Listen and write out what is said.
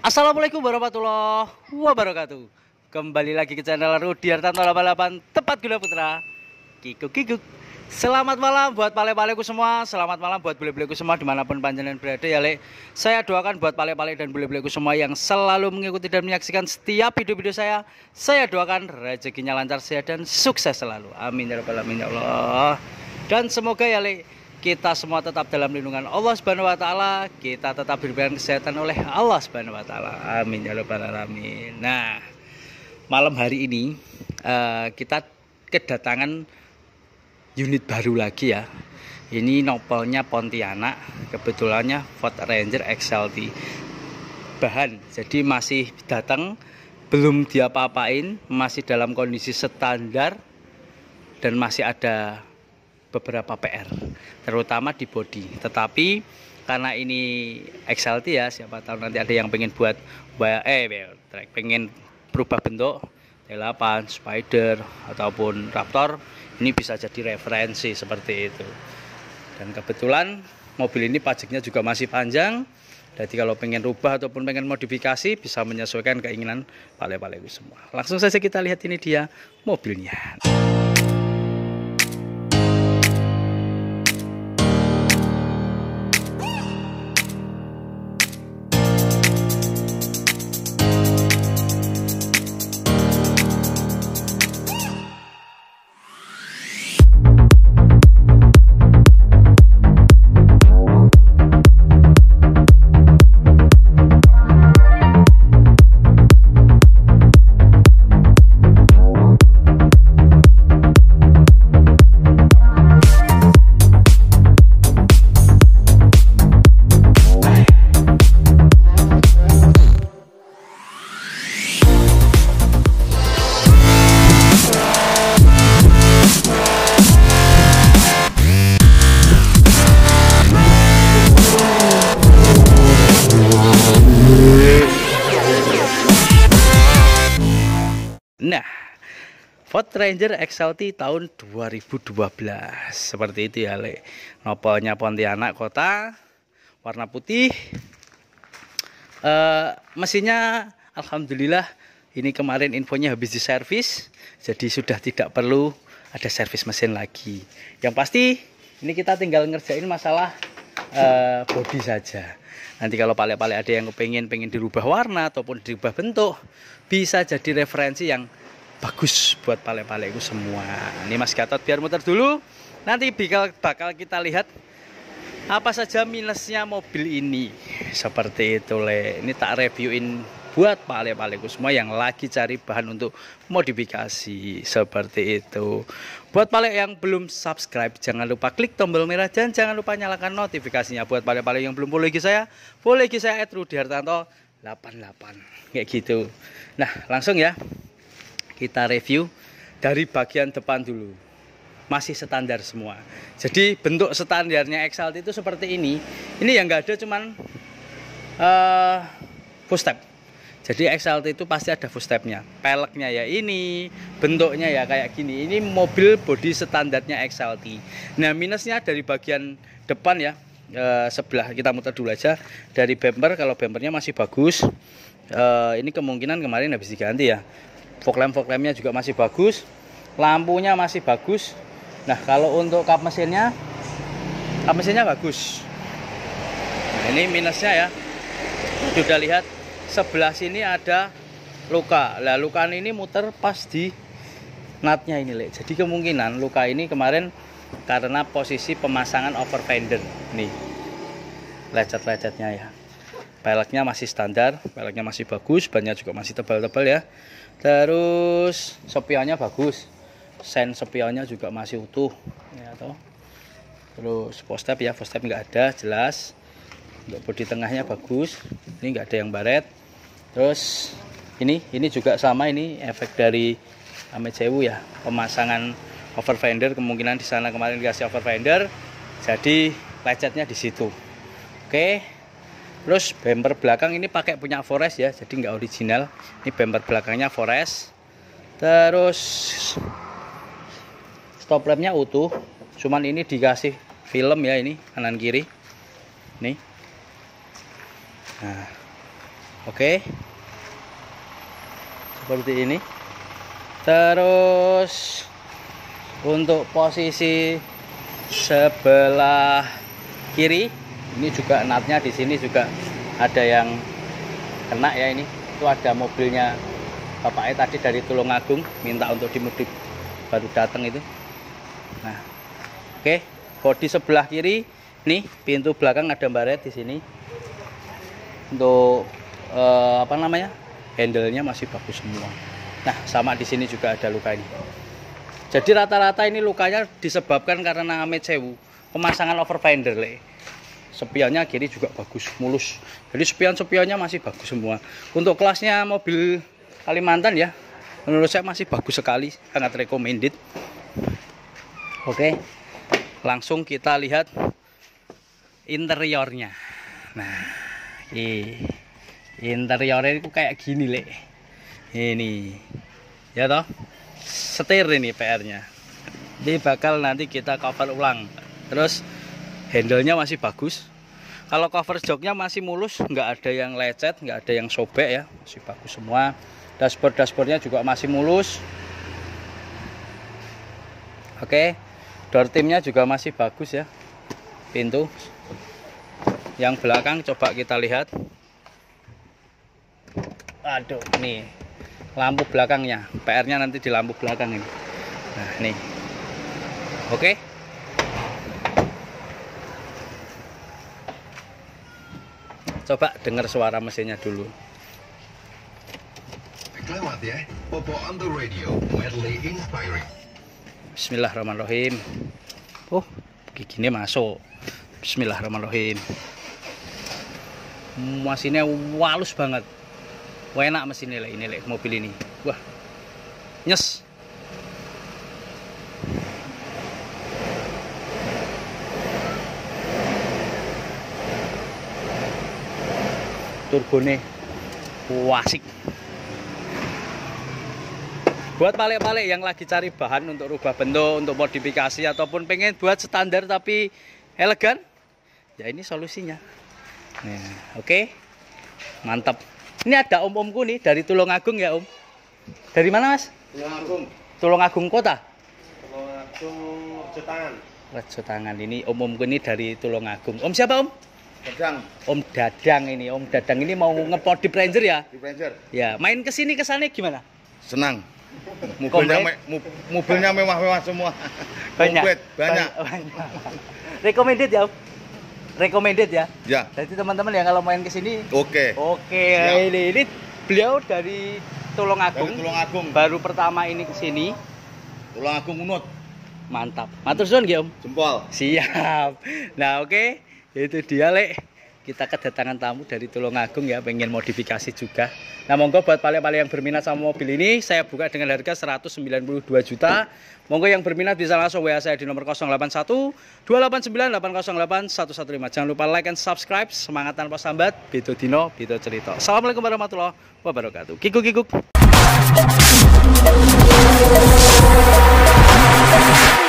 Assalamualaikum warahmatullahi wabarakatuh. Kembali lagi ke channel Rudi Hartanto 88 Tempat Gula Putra. Kikuk. Selamat malam buat pale-paleku semua. Selamat malam buat bule-buleku semua dimanapun panjenengan berada ya Le. Saya doakan buat pale-pale dan bule-buleku semua yang selalu mengikuti dan menyaksikan setiap video-video saya. Saya doakan rezekinya lancar, sehat dan sukses selalu. Amin ya rabbal alamin ya Allah. Dan semoga ya Le, kita semua tetap dalam lindungan Allah Subhanahu wa taala, kita tetap diberikan kesehatan oleh Allah Subhanahu wa taala. Amin ya rabbal alamin. Nah, malam hari ini kita kedatangan unit baru lagi ya. Ini nopelnya Pontianak, kebetulannya Ford Ranger XLT bahan. Jadi masih datang, belum diapa-apain, masih dalam kondisi standar dan masih ada beberapa PR, terutama di bodi. Tetapi karena ini XLT ya, siapa tahu nanti ada yang pengen buat pengen berubah bentuk T8, Spider ataupun Raptor, ini bisa jadi referensi seperti itu. Dan kebetulan mobil ini pajaknya juga masih panjang, jadi kalau pengen rubah ataupun pengen modifikasi bisa menyesuaikan keinginan pale-paleku semua. Langsung saja kita lihat, ini dia mobilnya. Nah, Ford Ranger XLT tahun 2012 seperti itu ya Le. Nopelnya Pontianak kota, warna putih. Mesinnya alhamdulillah ini kemarin infonya habis diservis, jadi sudah tidak perlu ada servis mesin lagi. Yang pasti ini kita tinggal ngerjain masalah bodi saja. Nanti kalau pale-pale ada yang pengen dirubah warna ataupun dirubah bentuk, bisa jadi referensi yang bagus buat pale-paleku semua. Ini Mas Gatot biar muter dulu. Nanti bakal kita lihat apa saja minusnya mobil ini. Seperti itu Le. Ini tak reviewin buat pale-paleku semua yang lagi cari bahan untuk modifikasi. Seperti itu. Buat pale yang belum subscribe, jangan lupa klik tombol merah dan jangan lupa nyalakan notifikasinya. Buat pale-pale yang belum follow IG saya @rudihartanto 88 kayak gitu. Nah, langsung ya kita review dari bagian depan dulu. Masih standar semua. Jadi bentuk standarnya XLT itu seperti ini. Ini yang nggak ada cuman full step. Jadi XLT itu pasti ada full stepnya. Peleknya ya ini, bentuknya ya kayak gini. Ini mobil bodi standarnya XLT. Nah, minusnya dari bagian depan ya, sebelah kita muter dulu aja. Dari bumper, kalau bumpernya masih bagus. Ini kemungkinan kemarin habis diganti ya. Fog lampnya juga masih bagus. Lampunya masih bagus. Nah, kalau untuk kap mesinnya bagus. Nah, ini minusnya ya. Sudah lihat sebelah sini ada luka. Nah, luka ini muter pas di natnya ini Le. Jadi kemungkinan luka ini kemarin karena posisi pemasangan over fender. Nih, lecet-lecetnya ya. Peleknya masih standar, peleknya masih bagus, bannya juga masih tebal-tebal ya. Terus spionnya bagus, sen spionnya juga masih utuh ya toh. Terus postep ya, postep nggak ada jelas. Untuk bodi tengahnya bagus, ini nggak ada yang baret. Terus ini juga sama, ini efek dari Amejewu ya, pemasangan over fender. Kemungkinan di sana kemarin dikasih over fender, jadi lecetnya di situ. Oke. Terus bumper belakang ini pakai punya Forest ya, jadi nggak original. Ini bumper belakangnya Forest. Terus stop lampnya utuh, cuman ini dikasih film ya, ini kanan kiri nih. Nah, Oke. Seperti ini. Terus untuk posisi sebelah kiri ini juga natnya di sini juga ada yang kena ya. Ini itu ada mobilnya bapaknya tadi dari Tulungagung minta untuk dimodif, baru datang itu. Nah, oke, bodi sebelah kiri nih, pintu belakang ada baret di sini. Untuk apa namanya, handle-nya masih bagus semua. Nah, sama di sini juga ada luka ini. Jadi rata-rata ini lukanya disebabkan karena Amit Sewu pemasangan overfender le. Spionnya kiri juga bagus, mulus. Jadi spion-spionnya masih bagus semua. Untuk kelasnya mobil Kalimantan ya, menurut saya masih bagus sekali, sangat recommended. Oke, langsung kita lihat interiornya. Nah, interiornya itu kayak gini le. Ini ya toh, setir ini PR-nya. Ini bakal nanti kita cover ulang. Terus handle-nya masih bagus. Kalau cover joknya masih mulus, nggak ada yang lecet, nggak ada yang sobek ya, masih bagus semua. Dashboardnya juga masih mulus. Oke, door trimnya juga masih bagus ya. Pintu yang belakang coba kita lihat. Aduh, nih lampu belakangnya, PR-nya nanti di lampu belakang ini. Nah, nih. Oke. Coba dengar suara mesinnya dulu. Selamat ya, Popo on the radio, medley inspiring. Bismillahirrahmanirrahim. Oh, giginya masuk. Bismillahirrahmanirrahim. Mesinnya walus banget. Wah, enak mesinnya ini mobil ini. Wah, nyes. Turbone wasik. Buat pale-pale yang lagi cari bahan untuk rubah bentuk, untuk modifikasi ataupun pengen buat standar tapi elegan, ya ini solusinya. Nah, oke. Mantap. Ini ada om-omku nih dari Tulungagung ya, Om. Dari mana, Mas? Tulungagung. Tulungagung kota? Tulungagung Rejotangan. Rejotangan. Ini om-omku ini dari Tulungagung. Om siapa, Om? Dadang. Om Dadang ini. Om Dadang ini mau ngepodif Ranger ya? Di Ranger. Ya, main kesini kesannya gimana? Senang. Mobilnya mewah-mewah semua. Komplit, banyak. Recommended ya, Om? Recommended ya? Ya. Jadi teman-teman yang kalau main kesini, Oke. Ini beliau dari Tulungagung. Dari Tulungagung. Baru pertama ini kesini. Tulungagung Unut. Mantap. Matur suwun nggih, Om. Jempol. Siap. Nah, oke. Itu dia, Lek. Kita kedatangan tamu dari Tulungagung ya, pengen modifikasi juga. Nah, monggo buat pale-pale yang berminat sama mobil ini, saya buka dengan harga 192 juta. Monggo yang berminat bisa langsung WA saya di nomor 081 289 808 115. Jangan lupa like and subscribe. Semangat tanpa sambat. Beto Dino, Beto Cerita. Assalamualaikum warahmatullahi wabarakatuh. Kikuk.